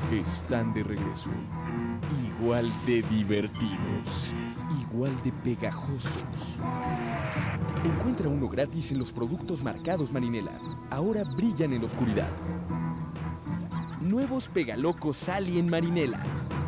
están de regreso. Igual de divertidos, igual de pegajosos. Encuentra uno gratis en los productos marcados Marinela. Ahora brillan en la oscuridad. Nuevos Pegalocos Sally en Marinela.